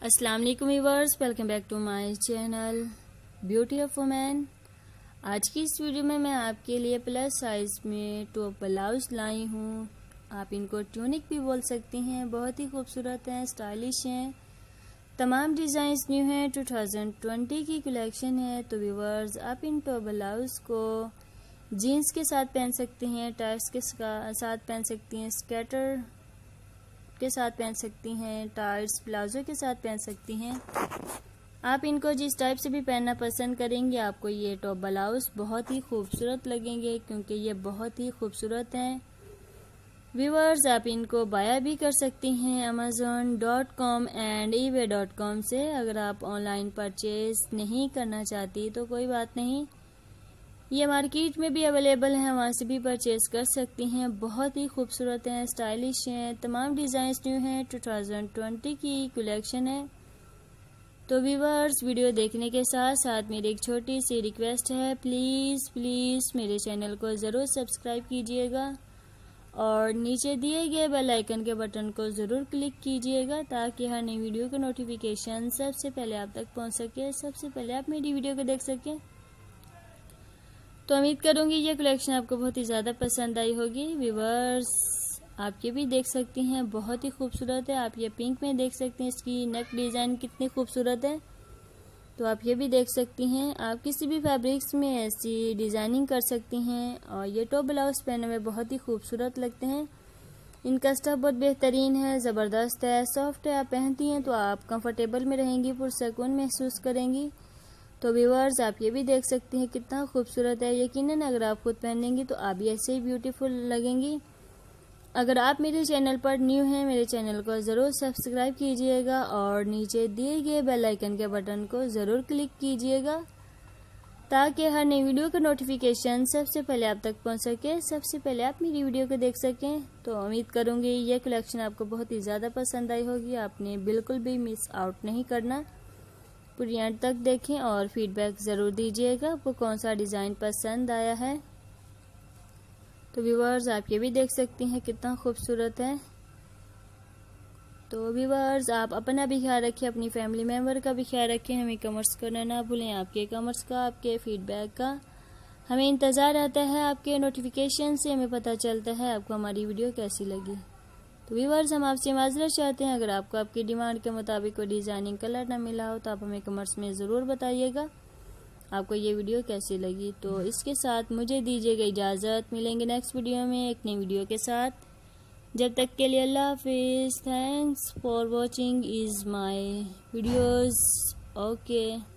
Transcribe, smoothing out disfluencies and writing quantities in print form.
अस्सलाम वालेकुम viewers, welcome back to my channel beauty of women. आज की इस वीडियो में मैं आपके लिए प्लस साइज में टॉप ब्लाउज लाई हूँ। आप इनको ट्यूनिक भी बोल सकती हैं। बहुत ही खूबसूरत हैं, स्टाइलिश हैं। तमाम डिज़ाइंस न्यू हैं, 2020 की कलेक्शन है। तो व्यूअर्स, आप इन टॉप ब्लाउज को जीन्स के साथ पहन सकते हैं, टाइट्स के साथ पहन सकती हैं, स्केटर के साथ पहन सकती हैं, टाइट्स प्लाजो के साथ पहन सकती हैं। आप इनको जिस टाइप से भी पहनना पसंद करेंगे, आपको ये टॉप ब्लाउज बहुत ही खूबसूरत लगेंगे, क्योंकि ये बहुत ही खूबसूरत हैं। व्यूअर्स, आप इनको बाय भी कर सकती हैं amazon.com एंड ebay.com से। अगर आप ऑनलाइन परचेज नहीं करना चाहती तो कोई बात नहीं, ये मार्केट में भी अवेलेबल है, वहाँ से भी परचेज कर सकती हैं। बहुत ही खूबसूरत हैं, स्टाइलिश हैं। तमाम डिज़ाइंस न्यू हैं, 2020 की कलेक्शन है। तो व्यूअर्स, वीडियो देखने के साथ साथ मेरी एक छोटी सी रिक्वेस्ट है, प्लीज़ मेरे चैनल को ज़रूर सब्सक्राइब कीजिएगा और नीचे दिए गए बेल आइकन के बटन को ज़रूर क्लिक कीजिएगा, ताकि हर नई वीडियो का नोटिफिकेशन सबसे पहले आप तक पहुँच सके, सबसे पहले आप मेरी वीडियो को देख सकें। तो उम्मीद करूंगी ये कलेक्शन आपको बहुत ही ज़्यादा पसंद आई होगी। व्यूअर्स, आप ये भी देख सकती हैं, बहुत ही खूबसूरत है। आप ये पिंक में देख सकते हैं, इसकी नेक डिज़ाइन कितनी खूबसूरत है। तो आप ये भी देख सकती हैं। आप किसी भी फैब्रिक्स में ऐसी डिज़ाइनिंग कर सकती हैं और ये टॉप ब्लाउज पहनने में बहुत ही खूबसूरत लगते हैं। इनका स्टफ बहुत बेहतरीन है, ज़बरदस्त है, सॉफ्ट है। आप पहनती हैं तो आप कंफर्टेबल में रहेंगी, पुरसकून महसूस करेंगी। तो व्यूअर्स, आप ये भी देख सकती हैं कितना खूबसूरत है। यकीनन अगर आप खुद पहनेंगी तो आप भी ऐसे ही ब्यूटीफुल लगेंगी। अगर आप मेरे चैनल पर न्यू हैं, मेरे चैनल को ज़रूर सब्सक्राइब कीजिएगा और नीचे दिए गए बेल आइकन के बटन को ज़रूर क्लिक कीजिएगा, ताकि हर नई वीडियो का नोटिफिकेशन सबसे पहले आप तक पहुंच सके, सबसे पहले आप मेरी वीडियो को देख सकें। तो उम्मीद करूँगी ये कलेक्शन आपको बहुत ही ज़्यादा पसंद आई होगी। आपने बिल्कुल भी मिस आउट नहीं करना, पूरी एंड तक देखें और फीडबैक ज़रूर दीजिएगा आपको कौन सा डिज़ाइन पसंद आया है। तो व्यूअर्स, आप ये भी देख सकती हैं कितना खूबसूरत है। तो व्यूअर्स, आप अपना भी ख्याल रखें, अपनी फैमिली मेम्बर का भी ख्याल रखें। हमें कमेंट्स करना ना भूलें। आपके कमेंट्स का, आपके फीडबैक का हमें इंतज़ार रहता है। आपके नोटिफिकेशन से हमें पता चलता है आपको हमारी वीडियो कैसी लगी। तो व्यूअर्स, हम आपसे माजरत चाहते हैं, अगर आपको आपकी डिमांड के मुताबिक कोई डिज़ाइनिंग कलर ना मिला हो तो आप हमें कमेंट्स में ज़रूर बताइएगा आपको ये वीडियो कैसी लगी। तो इसके साथ मुझे दीजिएगा इजाज़त, मिलेंगे नेक्स्ट वीडियो में एक नई वीडियो के साथ। जब तक के लिए अल्लाह हाफिज़। Thanks for watching is my videos. Okay.